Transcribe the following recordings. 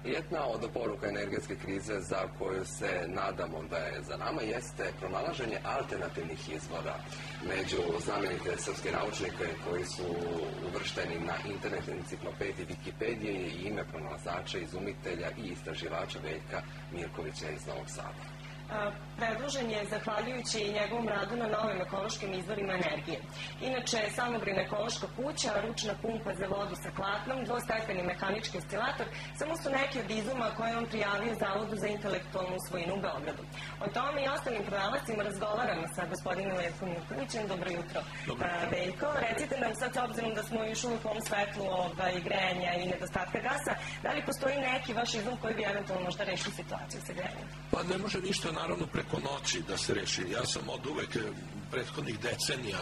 Jedna od poruka energetske krize za koju se nadamo da je za nama jeste pronalaženje alternativnih izvora. Među znamenite srpske naučnike koji su uvršteni na internet enciklopediji Wikipedije je i ime pronalazača, izumitelja i istraživača Veljka Mirkovića iz Novog Sada. Predložen je zahvaljujući njegovom radu na novim ekološkim izvorima energije. Inače, samogrejna ekološka kuća, ručna pumpa za vodu sa klatnom, dvostepeni mehanički oscilator, samo su neki od izuma koje on prijavio Zavodu za intelektualnu svojinu u Beogradu. O tome i ostalim pronalascima razgovaramo sa gospodinom Veljkom Mirkovićem. Dobro jutro, Veljko. Recite nam sad, s obzirom da smo još uvijek u ovom svetlu grejanja i nedostatka gasa, da li postoji neki vaš izum koji bi eventualno možda rešio situaciju sa grejanjem? Pa ne može ništa naravno preko noći da se reši. Ja sam od uvek prethodnih decenija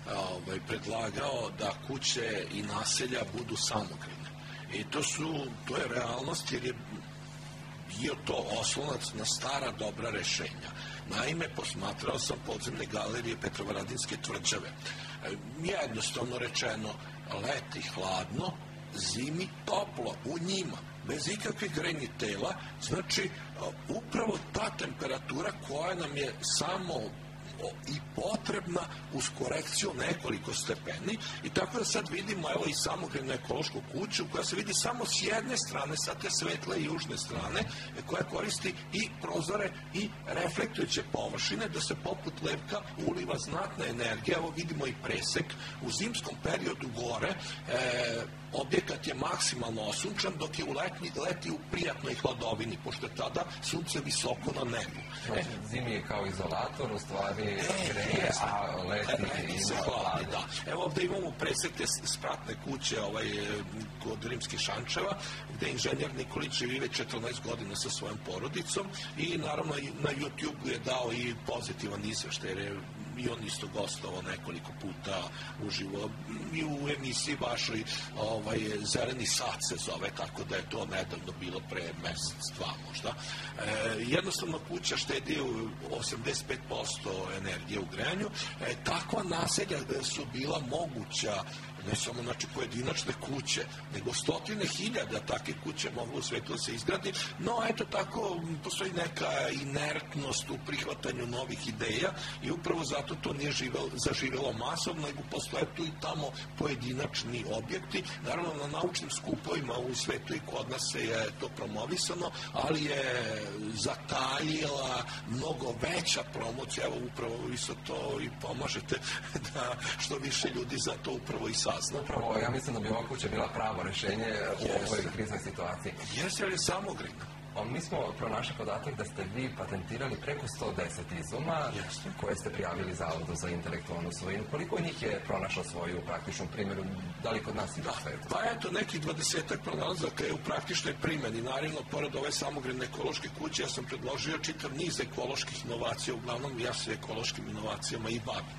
predlagao da kuće i naselja budu samogrejne. I to je realnost jer je bio to oslonac na stara dobra rešenja. Naime, posmatrao sam podzemne galerije Petrovaradinske tvrđave. Jednostavno rečeno, leti hladno, zimi toplo u njima, bez ikakvih grejnih tela, znači upravo ta temperatura koja nam je samo i potrebna uz korekciju nekoliko stepeni i tako da sad vidimo evo i samogrejnu ekološku kuću koja se vidi samo s jedne strane, sa te svetle i južne strane, koja koristi i prozore i reflektujuće površine da se poput levka uliva znatna energija. Evo vidimo i presek u zimskom periodu gore, objekat je maksimalno osunčan, dok je u leti u prijatnoj hladovini, pošto je tada sunce visoko na nebu. Zimi je kao izolator, u stvari greje, a leti se hladi. Evo ovde imamo presek te spratne kuće kod Rimskih Šančeva, gde inženjer Nikolić živi već 14 godina sa svojom porodicom i naravno na YouTube je dao i pozitivan izveštaj, jer je i on isto gostovao nekoliko puta uživo i u emisiji vašoj Zeleni sat se zove, tako da je to nedavno bilo pre mesec, dva možda. Jednostavno kuća štedi 85% energije u grejanju. Takva naselja su bila moguća ne samo pojedinačne kuće, nego stotine hiljada takve kuće moglo u svetu da se izgradi, no eto tako postoji neka inertnost u prihvatanju novih ideja i upravo zato to nije zaživelo masovno, nego postoje tu i tamo pojedinačni objekti. Naravno, na naučnim skupovima u svetu i kod nas je to promovisano, ali je zataljila mnogo veća promocija. Evo, upravo vi sa to i pomažete da što više ljudi za to upravo i sazna. Upravo, ja mislim da bi ova kuća bila pravo rešenje u ovoj kriznoj situaciji. Jeste, ali je samogrejna. Mi smo pronašli podatak da ste vi patentirali preko 110 izuma koje ste prijavili Zavodu za intelektualnu svojinu. Koliko njih je pronašlo svoju praktičnu primjenu? Da li kod nas i u svetu? Pa eto, nekih 20-ak pronalazaka je u praktičnoj primjeni. Naravno, pored ove samogrejne ekološke kuće, ja sam predložio čitav niz ekoloških inovacija, uglavnom ja se ekološkim inovacijama i bavim,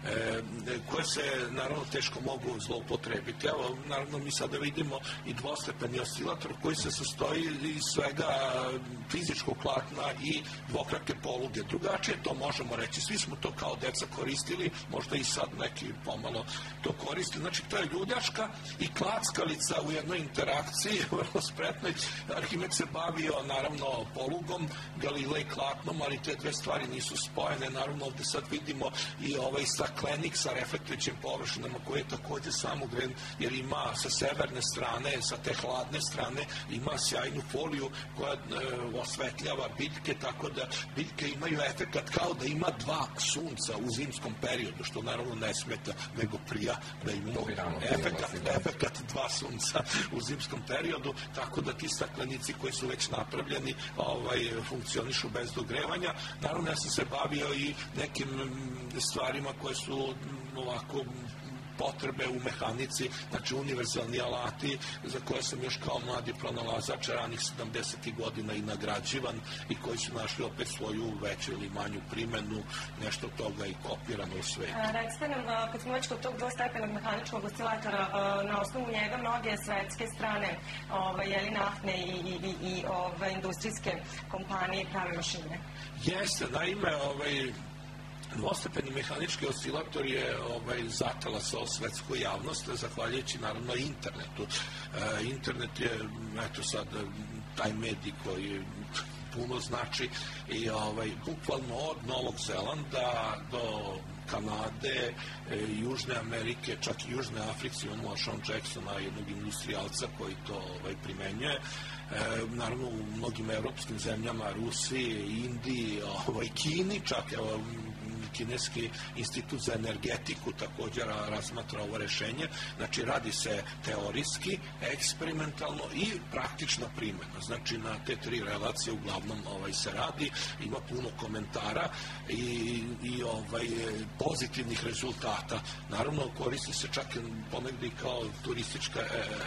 koje se naravno teško mogu zloupotrebiti. Evo, naravno mi sada vidimo i dvostepeni oscilator koji se sastoji iz svega fizičkog platna i dvokrake poluge. Drugačije to možemo reći. Svi smo to kao deca koristili, možda i sad neki pomalo to koriste. Znači, to je ljuljaška i klackalica u jednoj interakciji, vrlo spretnoj. Arhimed se bavio naravno polugom, Galilej klatnom, ali te dve stvari nisu spojene. Naravno, ovde sad vidimo i staklenik sa reflektujućim površinama koji je takođe samogrejan, jer ima sa severne strane, sa te hladne strane, ima sjajnu foliju koja osvetljava biljke, tako da biljke imaju efekat kao da ima dva sunca u zimskom periodu, što naravno ne smeta, nego prija da imamo efekat dva sunca u zimskom periodu, tako da ti staklenici koji su već napravljeni funkcionišu bez dogrevanja. Naravno, ja sam se bavio i nekim stvarima koje su ovako potrebe u mehanici, znači univerzalni alati za koje sam još kao mladi pronalazač ranih 70. godina i nagrađivan i koji su našli opet svoju veću ili manju primenu, nešto toga i kopirano u svetu. Recite nam, kad smo već kod tog dvostepenog mehaničkog oscilatora, na osnovu njega mnoge svetske strane, naftne i industrijske kompanije prave mašine. Jeste, naime, Dvostepeni mehanički oscilator je zatalasao svetsku javnost, zahvaljujući naravno internetu. Internet je, eto sad, taj medij koji puno znači i bukvalno od Novog Zelanda do Kanade, Južne Amerike, čak i Južne Afrike, imamo Sean Jacksona, jednog industrijalca koji to primenjuje. Naravno u mnogim evropskim zemljama, Rusiji, Indiji, Kini, čak Kineski institut za energetiku također razmatra ovo rešenje. Znači radi se teorijski, eksperimentalno i praktična primjena. Znači na te tri relacije uglavnom se radi, ima puno komentara i pozitivnih rezultata. Naravno koristi se čak ponegdje kao turistička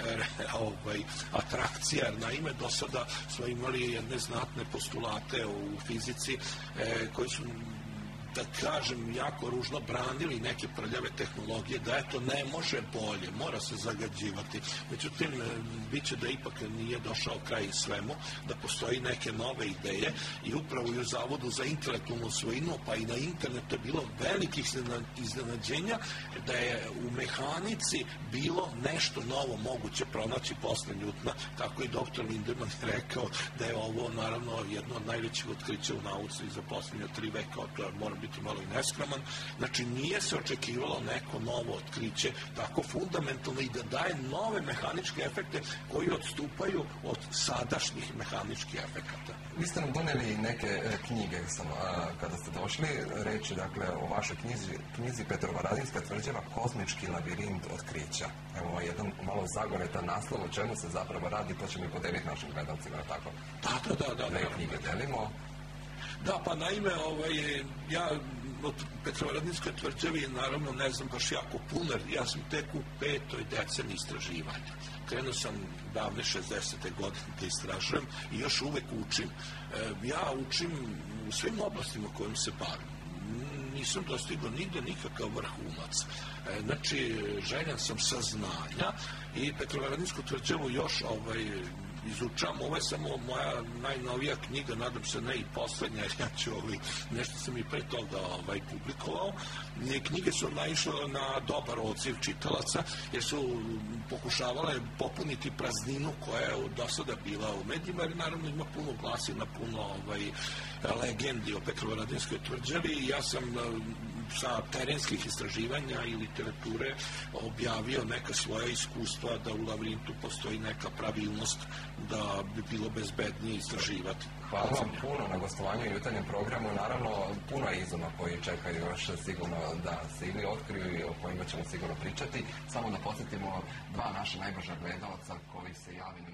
atrakcija, jer naime do sada smo imali jedne znatne postulate u fizici koji su, da kažem, jako ružno branili neke prljave tehnologije, da eto ne može bolje, mora se zagađivati. Međutim, bit će da ipak nije došao kraj svemu, da postoji neke nove ideje i upravo i u Zavodu za intelektualnu svojinu, pa i na internetu je bilo velikih iznenađenja da je u mehanici bilo nešto novo moguće pronaći posle Njutona. Tako i dr. Lindemann rekao da je ovo naravno jedno od najvećih otkrića u nauci za poslednje 3 veka, to mora biti malo i neskroman. Znači nije se očekivalo neko novo otkriće tako fundamentalno i da daje nove mehaničke efekte koji odstupaju od sadašnjih mehaničkih efekata. Vi ste nam doneli neke knjige kada ste došli reći, dakle, o vašoj knjizi Petrovaradinska tvrđava Kozmički labirint otkrića. Evo jedan malo zagoretan naslov, o čemu se zapravo radi, to ćemo i podeliti našim gledalcima, tako? Da. Ne knjige delimo. Da, pa naime, ja od Petrovaradinskoj tvrđavi naravno ne znam baš jako puno, jer ja sam tek u 5. deceniji istraživanja. Krenuo sam davne 60. godine da istražujem i još uvek učim. Ja učim u svim oblastima kojim se bavim. Nisam dostigao nigde nikakav vrhunac. Znači, željan sam saznanja i Petrovaradinsku tvrđavu još izučavam. Ovo je samo moja najnovija knjiga, nadam se ne i poslednja, jer ja ću nešto sam i pre toga publikovao. Knjige su naišle na dobar odziv čitalaca, jer su pokušavale popuniti prazninu koja je do sada bila u medijima, jer naravno ima puno glasina, puno legendi o Petrovaradinskoj tvrđavi i ja sam sa terenskih istraživanja i literature objavio neka svoja iskustva da u labirintu postoji neka pravilnost da bi bilo bezbednije istraživati. Hvala vam puno na gostovanju i jutarnjem programu. Naravno, puno je izuma koji čekaju još sigurno da se ili otkriju i o kojima ćemo sigurno pričati. Samo da podsjetimo 2 naša najbrža gledalca koji se javili